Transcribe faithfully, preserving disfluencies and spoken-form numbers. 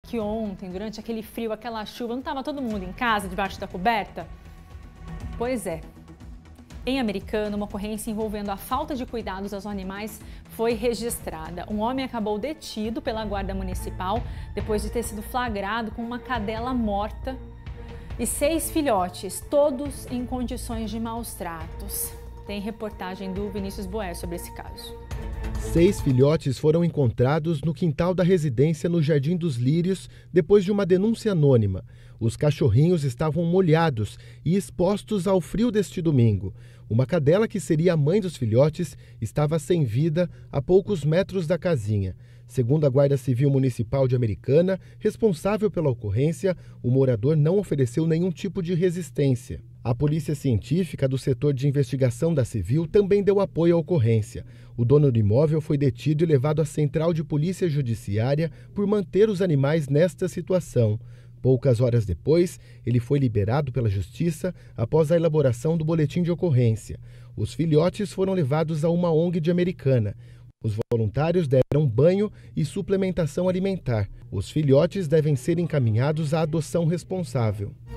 que ontem, durante aquele frio, aquela chuva, não estava todo mundo em casa, debaixo da coberta? Pois é. Em Americana, uma ocorrência envolvendo a falta de cuidados aos animais foi registrada. Um homem acabou detido pela guarda municipal depois de ter sido flagrado com uma cadela morta e seis filhotes, todos em condições de maus tratos. Tem reportagem do Vinícius Boé sobre esse caso. Seis filhotes foram encontrados no quintal da residência no Jardim dos Lírios depois de uma denúncia anônima. Os cachorrinhos estavam molhados e expostos ao frio deste domingo. Uma cadela que seria a mãe dos filhotes estava sem vida a poucos metros da casinha. Segundo a Guarda Civil Municipal de Americana, responsável pela ocorrência, o morador não ofereceu nenhum tipo de resistência. A Polícia Científica do setor de investigação da Civil também deu apoio à ocorrência. O dono do imóvel foi detido e levado à Central de Polícia Judiciária por manter os animais nesta situação. Poucas horas depois, ele foi liberado pela Justiça após a elaboração do boletim de ocorrência. Os filhotes foram levados a uma O N G de Americana. Os voluntários deram banho e suplementação alimentar. Os filhotes devem ser encaminhados à adoção responsável.